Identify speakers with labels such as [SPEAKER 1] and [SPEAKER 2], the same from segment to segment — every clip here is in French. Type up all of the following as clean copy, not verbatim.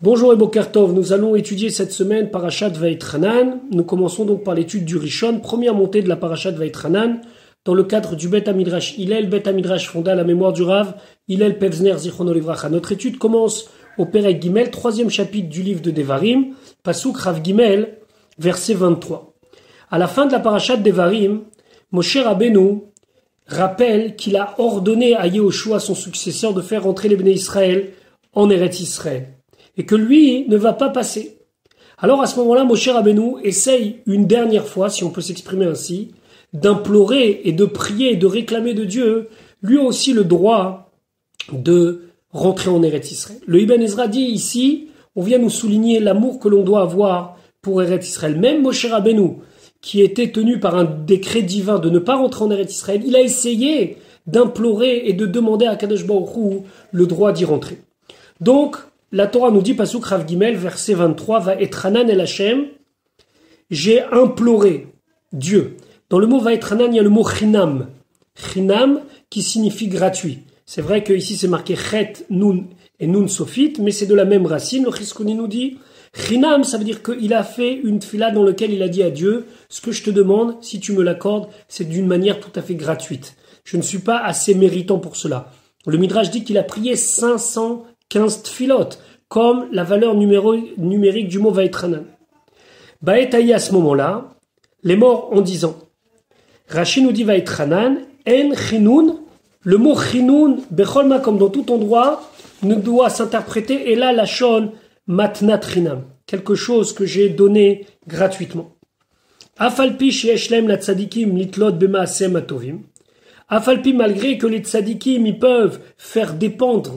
[SPEAKER 1] Bonjour et Boker Tov, nous allons étudier cette semaine Parashat Vaïtranan. Nous commençons donc par l'étude du Rishon, première montée de la Parashat Vaïtranan, dans le cadre du Bet Hamidrash Hillel. Bet Hamidrash fonda la mémoire du Rav Hillel Pevzner Zichrono Livracha. Notre étude commence au Perek Gimel, troisième chapitre du livre de Devarim, Pasuk Rav Gimel, verset 23. À la fin de la Parashat Devarim, Moshe Rabbeinu rappelle qu'il a ordonné à Yehoshua, son successeur, de faire rentrer les Bnei Israël en Eretz Israël, et que lui ne va pas passer. Alors à ce moment-là, Moshe Rabbeinu essaye une dernière fois, si on peut s'exprimer ainsi, d'implorer et de prier et de réclamer de Dieu, lui aussi le droit de rentrer en Eretz Israël. Le Ibn Ezra dit ici, on vient nous souligner l'amour que l'on doit avoir pour Eretz Israël. Même Moshe Rabbeinu, qui était tenu par un décret divin de ne pas rentrer en Eretz Israël, il a essayé d'implorer et de demander à Kadosh Baruch Hu le droit d'y rentrer. Donc, la Torah nous dit, Pasuk Rav Gimel, verset 23, va etranan el Hashem, j'ai imploré Dieu. Dans le mot va etranan, il y a le mot chinam. Chinam, qui signifie gratuit. C'est vrai que ici c'est marqué chet, nun et nun sofit, mais c'est de la même racine. Le Chizkuni nous dit, chinam, ça veut dire qu'il a fait une tfila dans laquelle il a dit à Dieu, ce que je te demande, si tu me l'accordes, c'est d'une manière tout à fait gratuite. Je ne suis pas assez méritant pour cela. Le Midrash dit qu'il a prié 515 tfilot, comme la valeur numérique du mot Vaïtranan. Baetaï à ce moment-là, les morts en disant, Rashi nous dit Vaïtranan, en chinoun, le mot chinoun, becholma, comme dans tout endroit, ne doit s'interpréter, et là la shon matnat chinam, quelque chose que j'ai donné gratuitement. Afalpi sheeshlem la tzadikim litlot bemaasem atovim. Afalpi, malgré que les tzadikim ils peuvent faire dépendre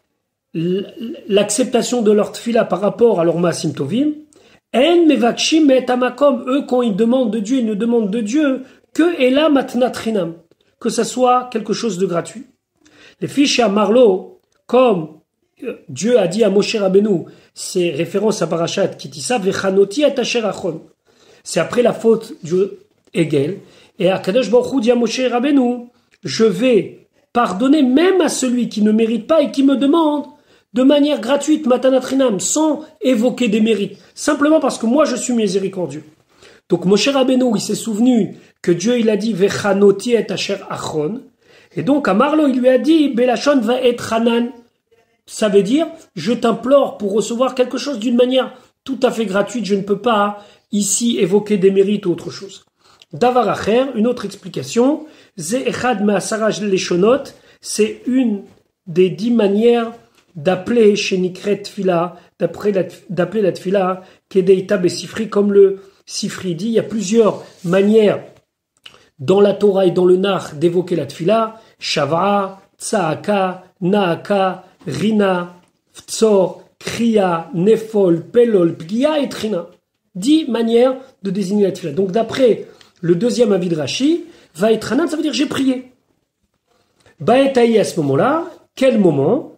[SPEAKER 1] l'acceptation de leur tfila par rapport à leur maasim tovim, en mevakshim et amakom, eux quand ils demandent de Dieu, ils ne demandent de Dieu que ela matnat chinam, que ça soit quelque chose de gratuit. Les fiches à Marlo, comme Dieu a dit à Moshe Rabbeinu, c'est référence à Parashat Kitissa, vechanoti atasher achon. C'est après la faute du Hegel, et à Kadosh Baruch Hu dit à Moshe Rabbeinu, je vais pardonner même à celui qui ne mérite pas et qui me demande de manière gratuite, matanatrinam, sans évoquer des mérites, simplement parce que moi je suis miséricordieux. Donc Moshe Rabbeinu, il s'est souvenu que Dieu il a dit vechanoti et asher achon, et donc à Marlo il lui a dit belachon va être hanan. Ça veut dire je t'implore pour recevoir quelque chose d'une manière tout à fait gratuite, je ne peux pas ici évoquer des mérites ou autre chose. Davar acher, une autre explication, ze echad me'asaraj leshonot, c'est une des 10 manières d'appeler chez Nikret Tfila, d'appeler la Tfila, Kedeita Besifri, comme le Sifri dit. Il y a plusieurs manières dans la Torah et dans le Nach d'évoquer la Tfila. Shav'a, Tsaaka, Naaka, Rina, Ftsor, Kriya, Nefol, Pelol, Pgia et Trina. 10 manières de désigner la Tfila. Donc d'après le deuxième avis de Rashi, Vaïtranan, ça veut dire j'ai prié. Baetaï à ce moment-là, quel moment?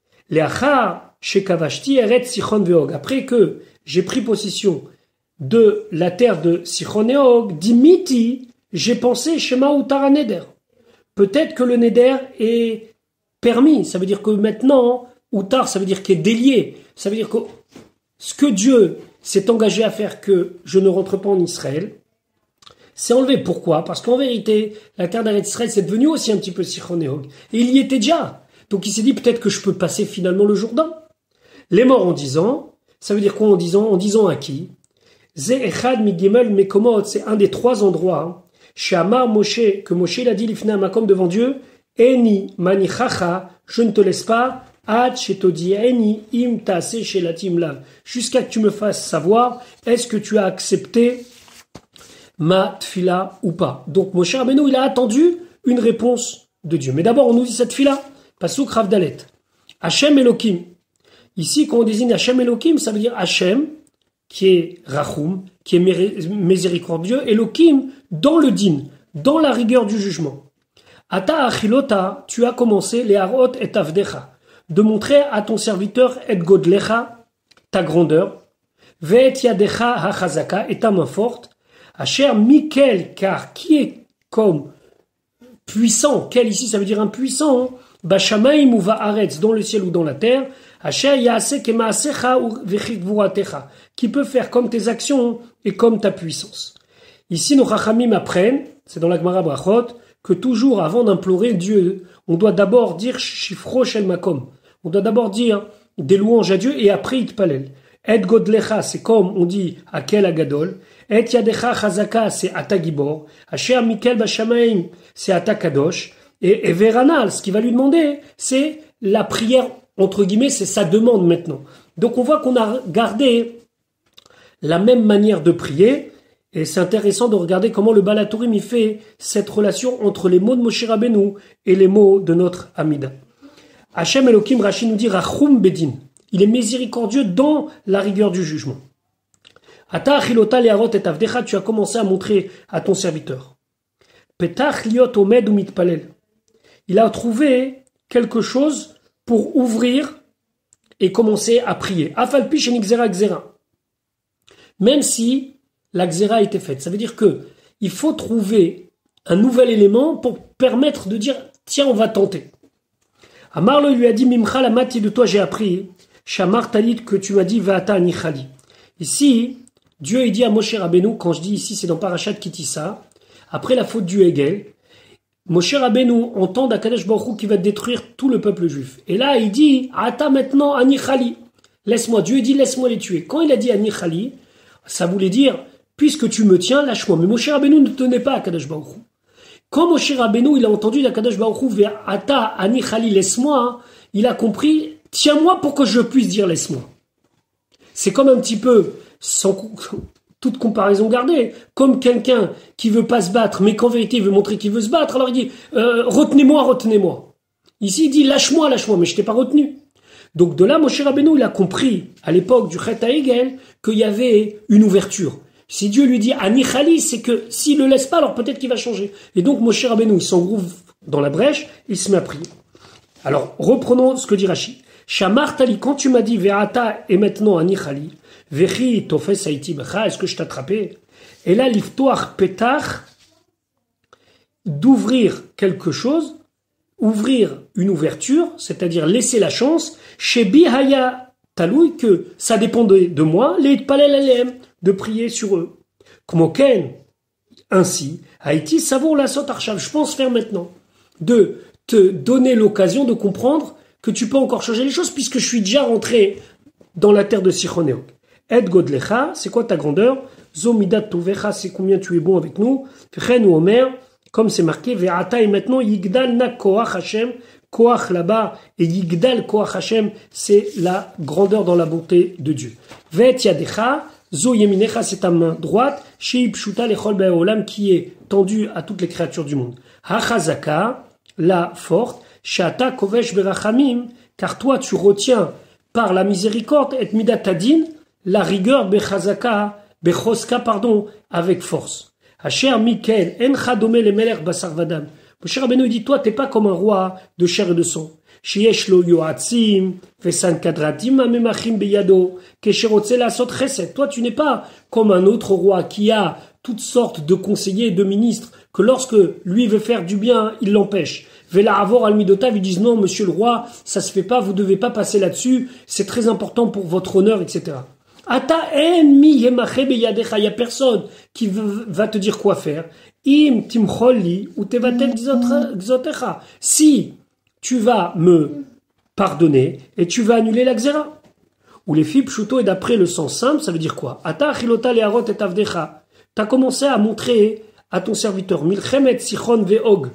[SPEAKER 1] Après que j'ai pris possession de la terre de Sichon et Og, dimiti, j'ai pensé Shema Utara Neder. Peut-être que le Neder est permis. Ça veut dire que maintenant, Utar, ça veut dire qu'il est délié. Ça veut dire que ce que Dieu s'est engagé à faire, que je ne rentre pas en Israël, c'est enlevé. Pourquoi? Parce qu'en vérité, la terre d'Eretz Israël, c'est devenu aussi un petit peu Sichon et Og. Et il y était déjà. Donc il s'est dit peut-être que je peux passer finalement le Jourdain. Les morts en disant, ça veut dire quoi en disant? En disant à qui? Ze echad mi gimel mekomot, c'est un des 3 endroits. Chez Amar Moshe, que Moshe il a dit l'ifna makom devant Dieu, eni manichacha, je ne te laisse pas, ad shetodi eni im tase shelatim lav, jusqu'à que tu me fasses savoir, est-ce que tu as accepté ma tfila ou pas? Donc Moshe Rabbeinu il a attendu une réponse de Dieu. Mais d'abord on nous dit cette tfila. Pasuk Rav Dalet. Hashem Elohim. Ici, quand on désigne Hashem Elohim, ça veut dire Hashem, qui est Rachum, qui est miséricordieux, Elohim, dans le din, dans la rigueur du jugement. Ata achilota, tu as commencé, les harot et avdecha, de montrer à ton serviteur et godlecha, ta grandeur, ve'et yadecha hachazaka, et ta main forte, Asher Mikel, car qui est comme puissant, quel ici ça veut dire impuissant, Bashamaim ou Va'aretz, dans le ciel ou dans la terre, qui peut faire comme tes actions et comme ta puissance. Ici, nos Chachamim apprennent, c'est dans la Gemara Brachot, que toujours avant d'implorer Dieu, on doit d'abord dire Shifro Shel Makom. On doit d'abord dire des louanges à Dieu et après Itpalel. Et Godlecha, c'est comme on dit Akel Agadol. Et Yadecha Chazaka, c'est Ata Gibor. Asher Mikel Bashamaim, c'est Ata Kadosh. Et Veranal, ce qu'il va lui demander, c'est la prière, entre guillemets, c'est sa demande maintenant. Donc on voit qu'on a gardé la même manière de prier. Et c'est intéressant de regarder comment le Baal HaTurim y fait cette relation entre les mots de Moshe Rabbeinu et les mots de notre Amida. Hachem Elohim, Rashi nous dit Rachum Bedin. Il est miséricordieux dans la rigueur du jugement. Ata achilota leharot et avdecha, tu as commencé à montrer à ton serviteur. Petach liot omed ou mitpalel. Il a trouvé quelque chose pour ouvrir et commencer à prier. Afalpi shenik zera gzera. Même si la gzera a été faite. Ça veut dire que il faut trouver un nouvel élément pour permettre de dire tiens, on va tenter. Amarlo lui a dit Mimcha la mati, de toi j'ai appris Shamar talit, que tu m'as dit Va'ata anichali. Ici, Dieu il dit à Moshe Rabbeinu, quand je dis ici c'est dans Parashat Kitissa, après la faute du Hegel, Moshe Rabbeinu entend d'Akadosh Baruch Hu qui va détruire tout le peuple juif. Et là il dit Ata maintenant anichali. Laisse-moi. Dieu dit laisse-moi les tuer. Quand il a dit anichali, ça voulait dire puisque tu me tiens, lâche-moi. Mais Moshe Rabbeinu ne tenait pas à Kadosh Baruch Hu. Quand Moshe Rabbeinu il a entendu la Kadosh Baruch Hu vers Ata anichali, laisse-moi, il a compris tiens-moi pour que je puisse dire laisse-moi. C'est comme un petit peu, sans toute comparaison gardée, comme quelqu'un qui veut pas se battre, mais qu'en vérité il veut montrer qu'il veut se battre, alors il dit retenez-moi, retenez-moi. Ici il dit lâche-moi, lâche-moi, mais je t'ai pas retenu. Donc de là, Moshe Rabbeinu il a compris à l'époque du Chet HaEgel qu'il y avait une ouverture. Si Dieu lui dit anichali, c'est que s'il le laisse pas, alors peut-être qu'il va changer. Et donc Moshe Rabbeinu il s'engrouve dans la brèche, il se met à prier. Alors reprenons ce que dit Rashi. Shamar tali, quand tu m'as dit Ve'ata et maintenant anichali, Vechi tofes haïti becha, est-ce que je t'attrapais? Et là, l'iftoach petach, d'ouvrir quelque chose, ouvrir une ouverture, c'est-à-dire laisser la chance, chez Bihaya Taloui, que ça dépendait de moi, les palel alem, de prier sur eux. Comme Ken, ainsi, Haïti, savour la sot archav, je pense faire maintenant, de te donner l'occasion de comprendre que tu peux encore changer les choses puisque je suis déjà rentré dans la terre de Sichonéok. Et Godlecha, c'est quoi ta grandeur? Zomidat Tovecha, c'est combien tu es bon avec nous. Chen ou Omer, comme c'est marqué, Ve'ata et maintenant Yigdal na Koach Hashem, Koach là-bas, et Yigdal Koach Hashem, c'est la grandeur dans la bonté de Dieu. Ve'et Yadecha, Zo Yeminecha, c'est ta main droite, Shei Pshuta lechol be'olam, qui est tendue à toutes les créatures du monde. Hachazaka, la forte, Shata kovesh berachamim, car toi tu retiens par la miséricorde et midatadin, la rigueur bechazaka, bechoska, pardon, avec force. Asher Mikel, encha domé le melech basar vadam. Moshe Rabbeinu dit, toi t'es pas comme un roi de chair et de sang. Sheyesh lo yoatzim, vesan kadratim amemachim beyado, kesherotze la sot chesed. Toi tu n'es pas comme un autre roi qui a toutes sortes de conseillers et de ministres, que lorsque lui veut faire du bien, il l'empêche. Vela avor al midotav, ils disent non, monsieur le roi, ça se fait pas, vous devez pas passer là-dessus, c'est très important pour votre honneur, etc. Ata en mi yemache beyadecha, il y a personne qui va te dire quoi faire. Im timcholli ou tevatel gzotecha. Si tu vas me pardonner et tu vas annuler la xéra. Ou les filles pshuto, et d'après le sens simple, ça veut dire quoi? Ata achilota leharot et avdecha. T'as commencé à montrer à ton serviteur milchemet sichon ve'og,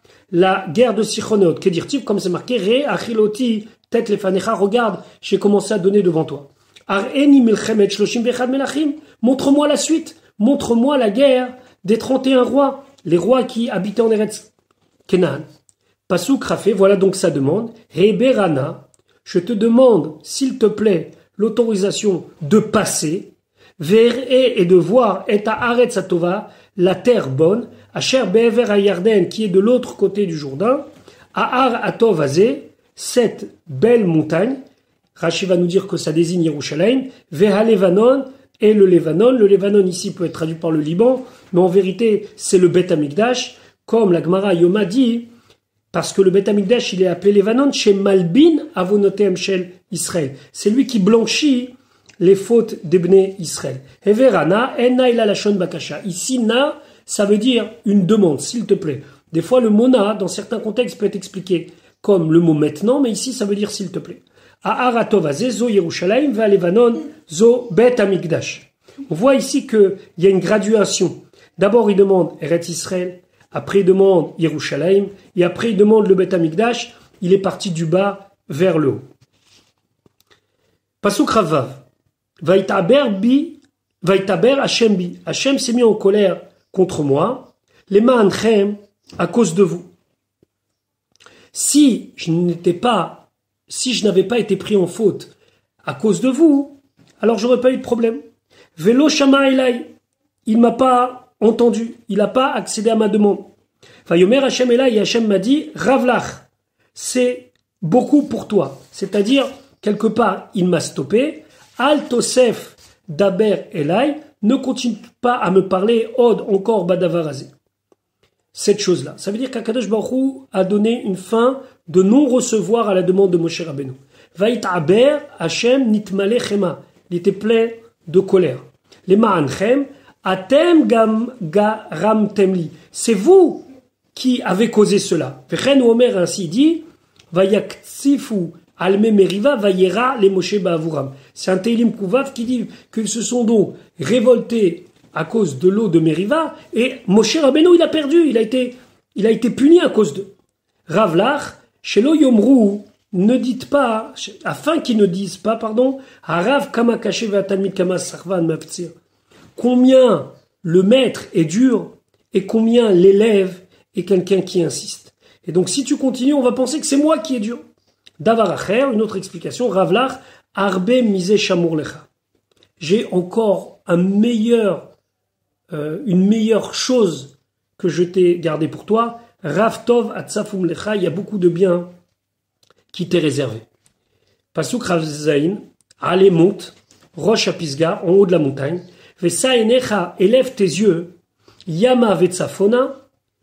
[SPEAKER 1] la guerre de Sichon et Og, Kedirtiv, comme c'est marqué, Re achiloti tet lefanecha, regarde, j'ai commencé à donner devant toi. Ar'eni milchemet shloshim vechad melachim, montre-moi la suite, montre-moi la guerre des 31 rois, les rois qui habitaient en Eretz Kenan. Pasuk Rafé, voilà donc sa demande. Heberana, je te demande, s'il te plaît, l'autorisation de passer, vers et de voir, et à Aretz Atova, la terre bonne, Asher Be'ever Yarden, qui est de l'autre côté du Jourdain, Ahar Atov Azé, cette belle montagne, Rashi va nous dire que ça désigne Yerushalayim, Veha Levanon, et le Levanon ici peut être traduit par le Liban, mais en vérité c'est le Bet Amikdash, comme la Gemara Yoma dit, Parce que le Beth Amikdash, il est appelé Levanon chez Malbin Avonotem Shel Israël. C'est lui qui blanchit les fautes des Bnei Israël. Heverana, enna ila lashon bakasha. Ici, na, ça veut dire une demande, s'il te plaît. Des fois, le mot na, dans certains contextes, peut être expliqué comme le mot maintenant, mais ici, ça veut dire s'il te plaît. A'aratov azeh zo Yerushalayim va Levanon zo Bet Amikdash. On voit ici qu'il y a une graduation. D'abord, il demande Eretz Israël, après il demande Yerushalayim, et après il demande le Bet Amikdash. Il est parti du bas vers le haut. Pasuk Ravav. Vaïtaber Hashem bi. Hashem s'est mis en colère contre moi. Les ma'anchem, à cause de vous. Si je n'avais pas été pris en faute à cause de vous, alors j'aurais pas eu de problème. Velo shama elai. Il m'a pas entendu. Il n'a pas accédé à ma demande. Vayomer Hashem elai, et Hashem m'a dit, Ravlach, c'est beaucoup pour toi. C'est-à-dire, quelque part, il m'a stoppé. Al Tosef Daber Elai, ne continue pas à me parler, Od, encore Badavarazé. Cette chose-là. Ça veut dire qu'Akadosh Baruch Hu a donné une fin de non-recevoir à la demande de Moshe Rabbeinu. Vait Aber Hashem Nitmale Chema. Il était plein de colère. Les Ma'anchem, Atem Garam Temli. C'est vous qui avez causé cela. Vechen Omer ainsi dit, Vayaksifu Alme Meriva Vayera les Moshe Ba'avuram. C'est un Teilim Kouvav qui dit qu'ils se sont donc révoltés à cause de l'eau de Meriva, et Moshe Rabbeinu, il a perdu, il a été puni à cause d'eux. Ravlach, Shelo Yomru, ne dites pas, afin qu'ils ne disent pas, Harav Kama Kaché Vatamid Kama Sarvan Maftsir. Combien le maître est dur, et combien l'élève est quelqu'un qui insiste. Et donc si tu continues, on va penser que c'est moi qui est dur. Davar Acher, une autre explication, Ravlach, Arbe Mise Shamur Lecha. J'ai encore une meilleure chose que je t'ai gardée pour toi. Rav Tov Atzafum Lecha, il y a beaucoup de biens qui t'est réservé. Pasuk Rav Zain, allez monte, Rosh Apisga, en haut de la montagne. Vesa Enecha, élève tes yeux, Yama Vetzafona,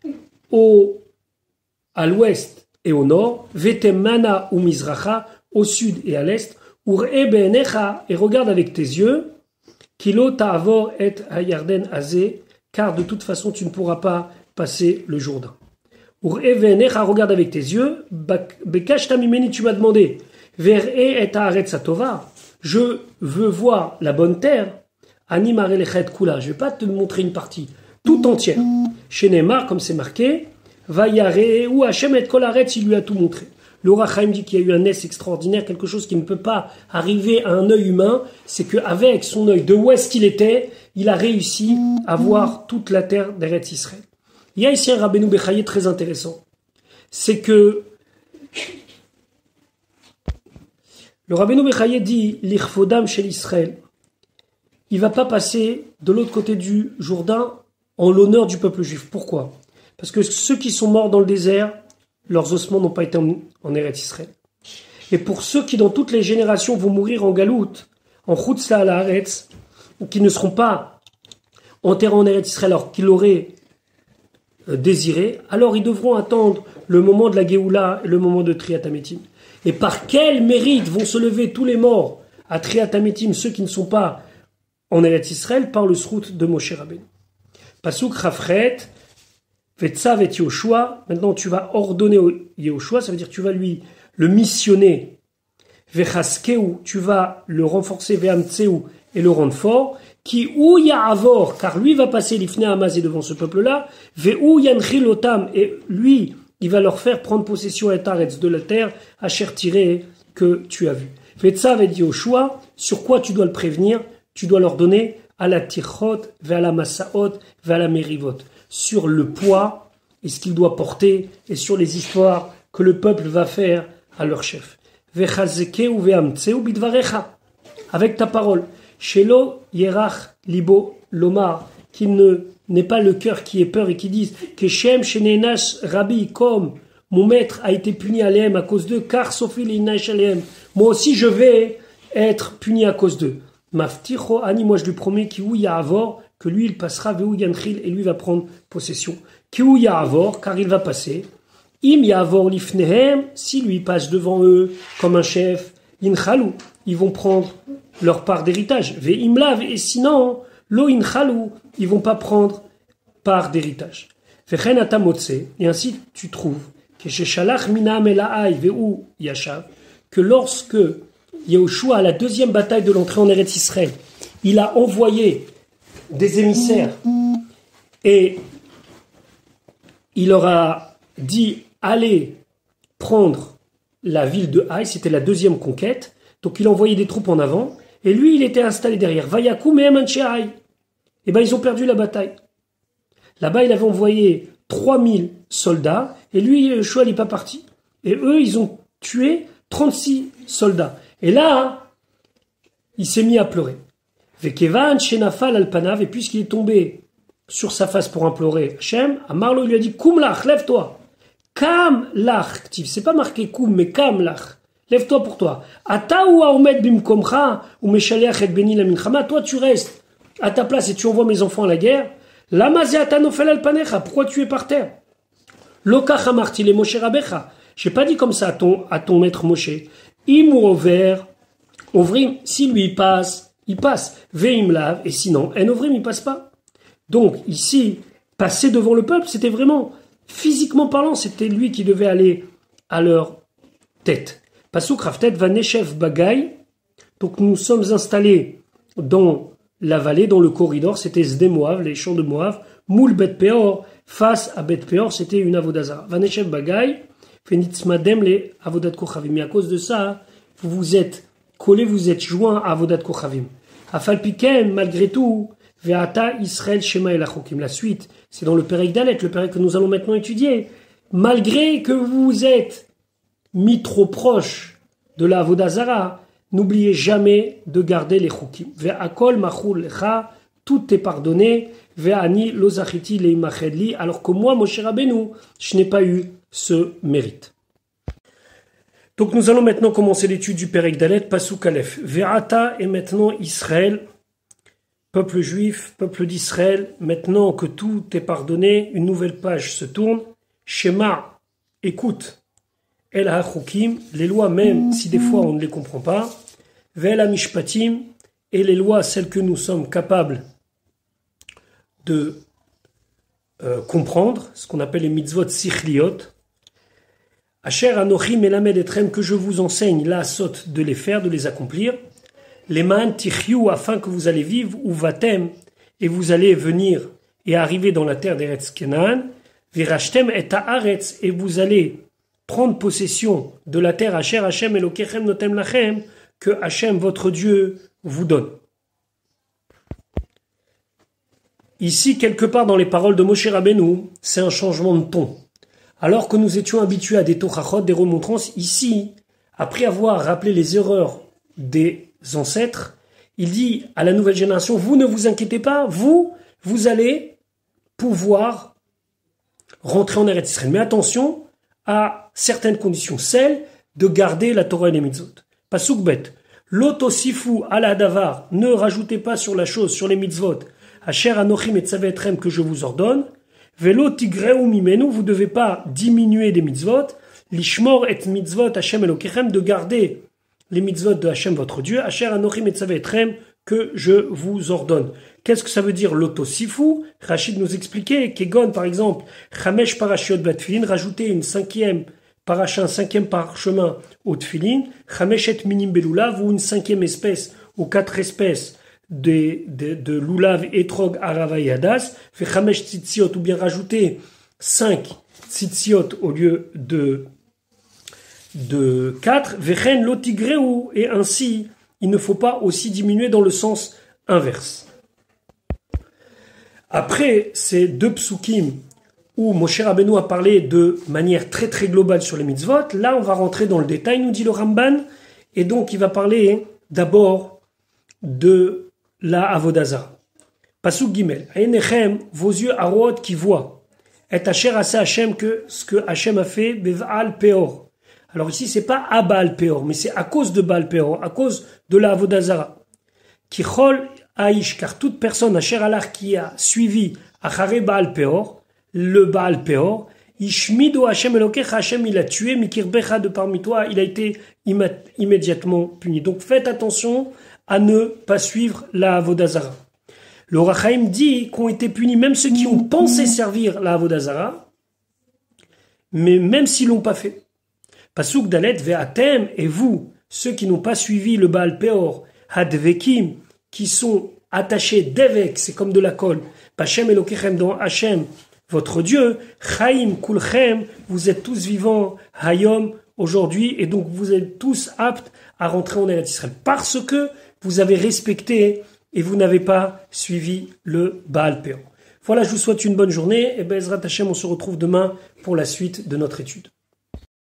[SPEAKER 1] à l'ouest et au nord, Vetemana ou Mizracha, au sud et à l'est, Ur-e Be'enecha, et regarde avec tes yeux, Kilo ta'avor et hayarden azé, car de toute façon tu ne pourras pas passer le Jourdain. Ur-e Be'enecha, regarde avec tes yeux, Bekashta mimeni, tu m'as demandé, Ver-e et haaretz hatova, je veux voir la bonne terre, Ani marelechet kula, je ne vais pas te montrer une partie, tout entière. Chez Neymar, comme c'est marqué, Vayare ou Hashem et kol haaretz, il lui a tout montré. Le Rachaim dit qu'il y a eu un ess extraordinaire, quelque chose qui ne peut pas arriver à un œil humain, c'est qu'avec son œil de où est-ce qu'il était, il a réussi à voir toute la terre d'Eretz Israël. Il y a ici un Rabbeinu Bechaye très intéressant. C'est que le Rabbeinu Bechaye dit l'Ichfodam chez l'Israël. Il ne va pas passer de l'autre côté du Jourdain en l'honneur du peuple juif. Pourquoi? Parce que ceux qui sont morts dans le désert, leurs ossements n'ont pas été en Eretz Israël. Et pour ceux qui, dans toutes les générations, vont mourir en Galout, en Chutz La'aretz, ou qui ne seront pas enterrés en Eretz Israël alors qu'ils l'auraient désiré, alors ils devront attendre le moment de la Géoula et le moment de Triat Hametim. Et par quel mérite vont se lever tous les morts à Triat Hametim, ceux qui ne sont pas en Eretz Israël, par le srout de Moshe Rabbeinu. Pasuk Chafret, Vetzav et Yoshua, maintenant tu vas ordonner au Yoshua, ça veut dire que tu vas lui le missionner. Vechaskeu, tu vas le renforcer, Vehamtseu, et le rendre fort. Qui ou Ya'avor, car lui va passer l'Ifnei Hamazé devant ce peuple-là. Ve'u Yanchil Otam, et lui, il va leur faire prendre possession et Taretz de la terre, à tiré que tu as vu. Vetzav et Yoshua, sur quoi tu dois le prévenir? Tu dois leur donner à la Tichot, vers la Massaot, vers la Merivot. Sur le poids et ce qu'il doit porter et sur les histoires que le peuple va faire à leur chef. Vechazekeu ve'amtseu bidvarecha, avec ta parole. Shelo yerach libo lomar, qu'il n'est pas le cœur qui ait peur et qui dise que Shem shenenash rabbi, comme mon maître a été puni à l'Em à cause d'eux, car Sophie l'inash aleem. Moi aussi je vais être puni à cause d'eux. Mafticho ani, moi je lui promets qu'il y a avor, que lui il passera Veu Yanchil et lui va prendre possession. Kiou Ya'avor, car il va passer. Im yavor lifnehem, si lui passe devant eux comme un chef, inchalou, ils vont prendre leur part d'héritage. Ve imlav, et sinon, lo inchalou, ils vont pas prendre part d'héritage. Vechen atamotse, et ainsi tu trouves que chez Shalach minam ela'ai ve'u yashav, que lorsque Yehoshua, à la deuxième bataille de l'entrée en Eretz Israël, il a envoyé des émissaires et il leur a dit allez prendre la ville de Haï, c'était la deuxième conquête, donc il a envoyé des troupes en avant et lui il était installé derrière. Vayakou mehem anshe Haï. Et ben ils ont perdu la bataille. Là-bas il avait envoyé 3000 soldats et lui Yehoshua n'est pas parti. Et eux ils ont tué 36 soldats. Et là, il s'est mis à pleurer. Vekevan shenafal alpanav, et puisqu'il est tombé sur sa face pour implorer Hachem, Amarlo lui a dit Koum lach, lève-toi. Kam lach, c'est pas marqué koum, mais kam lach. Lève-toi pour toi. Ata ou aomed bimkomcha, ou meshaleach et beni la minchama, toi tu restes à ta place et tu envoies mes enfants à la guerre. Lama ze ata nofel alpanecha, pourquoi tu es par terre? Lokach amarti le Moshe Rabecha. J'ai pas dit comme ça à ton maître Moshe. Im ou over, ovrim, si lui il passe, veim lav, et sinon, en ovrim, il passe pas. Donc, ici, passer devant le peuple, c'était vraiment, physiquement parlant, c'était lui qui devait aller à leur tête. Pasuk raftet va neshev bagay, donc nous sommes installés dans la vallée, dans le corridor, c'était Sde Moav, les champs de Moav, moul Bet Peor, face à Bet Peor, c'était une avodazara. Va neshev bagay, Fenitzmadem les avodat kochavim. Et à cause de ça, vous vous êtes collés, vous êtes joints à avodat kochavim. Afalpiken, malgré tout, ve'ata Israël shema elachokim. La suite, c'est dans le Perek Dalet, le Perek que nous allons maintenant étudier. Malgré que vous vous êtes mis trop proche de la avodazara, n'oubliez jamais de garder les chokim. Ve'akol machul lecha, tout est pardonné. Ve'ani lo zachiti leimachedli, alors que moi, Moshe Rabbeinu, je n'ai pas eu ce mérite. Donc nous allons maintenant commencer l'étude du Perek Dalet, Pasuk Aleph. Ve'ata, et maintenant Israël, peuple juif, peuple d'Israël, maintenant que tout est pardonné, une nouvelle page se tourne. Shema, écoute, El HaChukim, les lois même si des fois on ne les comprend pas. Ve'el HaMishpatim, et les lois, celles que nous sommes capables de comprendre, ce qu'on appelle les mitzvot sichliot. Asher anochi melamed etrem, que je vous enseigne la sot de les faire, de les accomplir. Les man tichiu, afin que vous allez vivre, ou vatem, et vous allez venir et arriver dans la terre d'Eretz Kenan. Virashtem et haaretz, et vous allez prendre possession de la terre Asher Hashem Elokechem notem lachem, que Hashem votre Dieu vous donne. Ici, quelque part dans les paroles de Moshe Rabbeinu, c'est un changement de ton. Alors que nous étions habitués à des tochachot, des remontrances, ici, après avoir rappelé les erreurs des ancêtres, il dit à la nouvelle génération, vous ne vous inquiétez pas, vous allez pouvoir rentrer en Eretz Israël. Mais attention à certaines conditions, celle de garder la Torah et les mitzvot. Pasuk bet, l'otosifu ala davar, ne rajoutez pas sur la chose, sur les mitzvot, Asher anochim et tzavetrem, que je vous ordonne, velo tigreu mimenu, vous ne devez pas diminuer des mitzvot, lishmor et mitzvot Hashem elokechem, de garder les mitzvot de Hashem votre Dieu, Asher anochim et tzavetrem, que je vous ordonne. Qu'est-ce que ça veut dire l'otosifu? Rachid nous expliquait, Kegon par exemple, chamesh parashiot batfilin, rajouter une cinquième paracha, un cinquième parchemin au tfilin, chamesh et minim belulav, ou une cinquième espèce, ou quatre espèces de lulav, etrog, arava et hadas, fait chamesh tzitziot, ou bien rajouter 5 tzitziot au lieu de 4, vechen lotigreu, et ainsi, il ne faut pas aussi diminuer dans le sens inverse. Après ces deux psukim où Moshe Rabbeinu a parlé de manière très très globale sur les mitzvot, là on va rentrer dans le détail, nous dit le Ramban, et donc il va parler d'abord de la avodazara. Pasuk Gimel, Einechem, vos yeux arot qui voient, et Asher asa Hashem, que ce que Hashem a fait, Beval Peor. Alors ici c'est pas à Baal Peor, mais c'est à cause de Baal Peor, à cause de la avodazara. Kichol Aïch, car toute personne, Asher Alar, qui a suivi Achare Baal Peor, le Baal Peor, Ishmido Hashem Elokecha, Hashem il a tué, Mikirbecha de parmi toi, il a été immédiatement puni. Donc faites attention à ne pas suivre la Avodah Zara. Le Ohr HaChaim dit qu'ont été punis même ceux qui ont pensé servir la Avodah Zara, mais même s'ils l'ont pas fait. Pasuk Dalet Ve'atem, et vous, ceux qui n'ont pas suivi le Baal Peor, Hadvekim, qui sont attachés d'Evek, c'est comme de la colle, Pachem Elokechem, dans Hachem, votre Dieu, Chaim Kulchem, vous êtes tous vivants, Hayom, aujourd'hui, et donc vous êtes tous aptes à rentrer en Eretz Israël, parce que vous avez respecté et vous n'avez pas suivi le Baal Peor. Voilà, je vous souhaite une bonne journée, et Be'ezrat Hashem, on se retrouve demain pour la suite de notre étude.